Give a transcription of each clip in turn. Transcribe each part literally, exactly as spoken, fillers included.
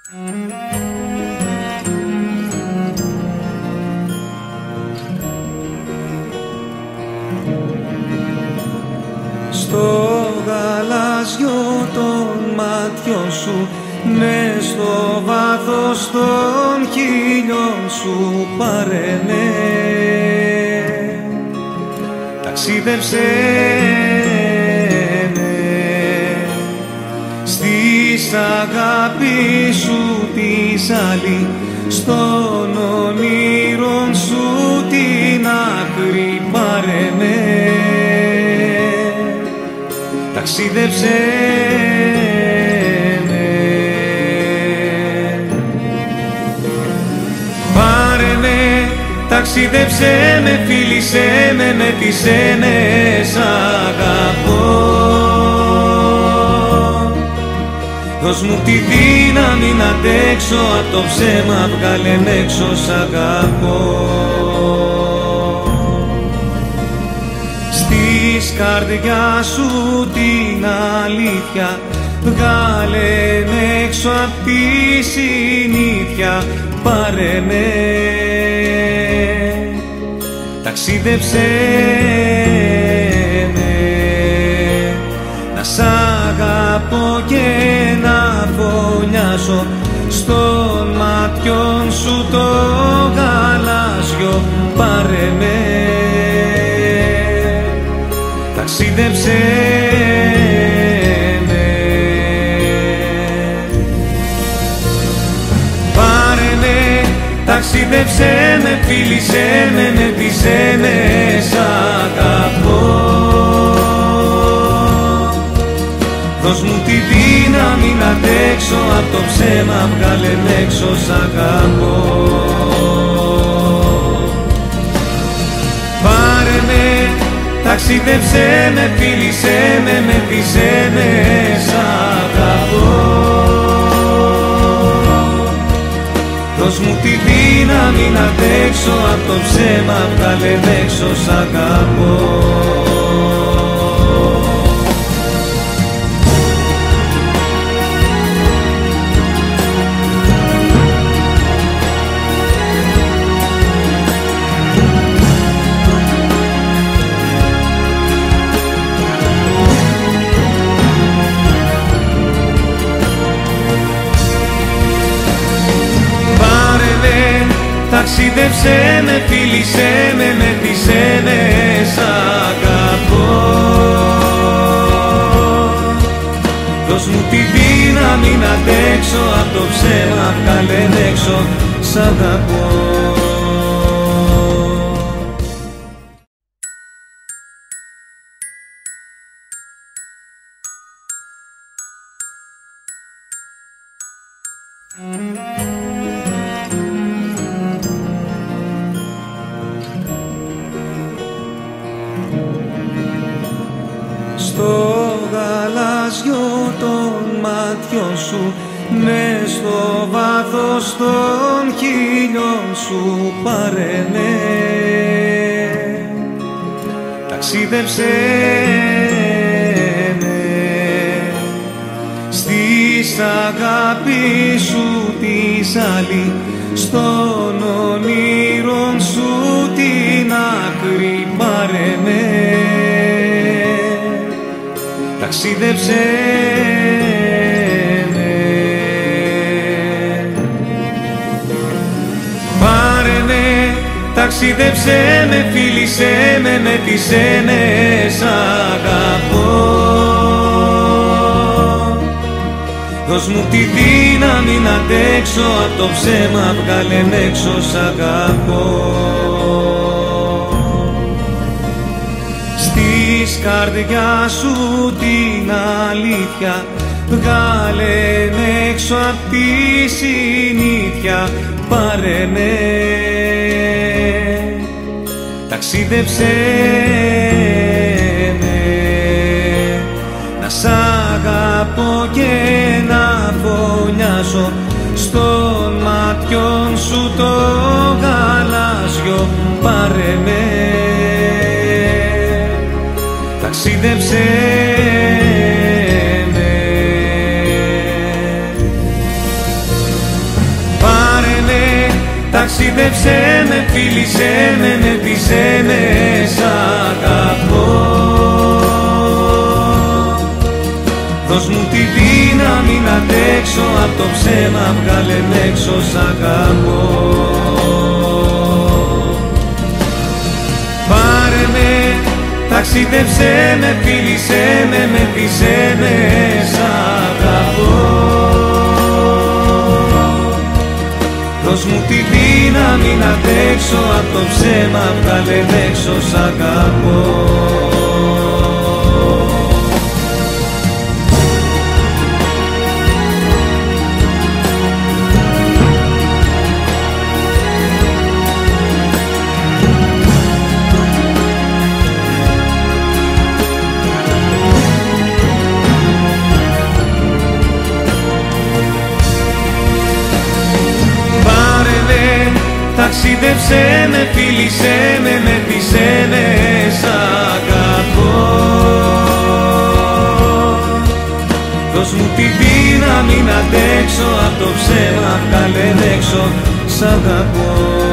Στο γαλάζιο των μάτιων σου, μες στο βάθος των χείλιων σου, πάρε με, ταξίδεψέ με στις αγάπη σου της άλλη, στον όνειρον σου την άκρη, πάρε με, ταξίδεψέ με. Πάρε με, ταξίδεψέ με, φίλησέ με, μέτησέ με, σ' αγαπώ. Δώσ' μου τη δύναμη να αντέξω, απ' το ψέμα βγάλε με έξω, σ' αγαπώ. Της καρδιάς σου την αλήθεια, βγάλε με έξω απ' τη συνήθεια, πάρε με, ταξίδεψέ με, να σ' αγαπώ και να φωνιάσω στον ματιών σου το γαλάζιο, πάρε με, ταξίδεψέ με. Πάρε με, ταξίδεψέ με, φίλησέ με, μέτησέ με, σ' αγαπώ. Δώσ' μου τη δύναμη να αντέξω, απ' το ψέμα βγάλε με έξω, σ' αγαπώ. Πάρε με, ταξίδεψέ με, φίλησέ με, μέτησέ με, σ' αγαπώ. Δώσ' μου τη δύναμη να αντέξω, απ' το ψέμα βγάλε με έξω, σ' αγαπώ. Ταξίδεψέ με, φίλησέ με, μέτησέ με, σ' αγαπώ. Δώσ' μου τη δύναμη να αντέξω, απ' το ψέμα βγάλε με έξω, σ' αγαπώ. Στο γαλάζιο των μάτιων σου, μες στο βάθος των χείλιων σου, πάρε με, ταξίδεψέ με στις αγάπη σου της άλλη, στον όνειρον σου την άκρη, πάρε με, ταξίδεψέ με. Πάρε με, ταξίδεψέ με, φίλησέ με, μέτησέ με, σ' αγαπώ. Δώσ' μου τη δύναμη να αντέξω, απ' το ψέμα βγάλε με έξω, σ' αγαπώ. Της καρδιάς σου την αλήθεια, βγάλε με έξω απ' τη συνήθεια, πάρε με, ταξίδεψέ με, να σ' αγαπώ και να φωνιάσω στον ματιών σου το γαλάζιο, πάρε με, ταξίδεψέ με. φίλησέ με, μετήσέ με, σ' αγαπώ. Δώσ' μου τη δύναμη να αντέξω, απ' το ψέμα βγάλε με έξω, σ' αγαπώ. Πάρε με, ταξίδεψέ με, φίλησέ με, μετήσέ με, σ' αγαπώ. Δώσ' μου τη δύναμη να αντέξω, απ' το ψέμα βγάλε με έξω, σ' αγαπώ. Ταξίδεψέ με, φίλησέ με, μετήσέ με, σ' αγαπώ. Δώσ' μου τη δύναμη να αντέξω, απ' το ψέμα βγάλε με έξω, σ' αγαπώ.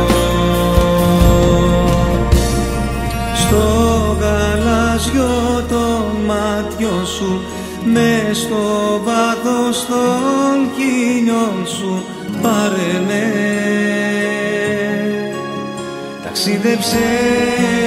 Στο γαλάζιο των μάτιων σου, μες στο βάθος των χείλιων σου, πάρε με, ταξίδεψέ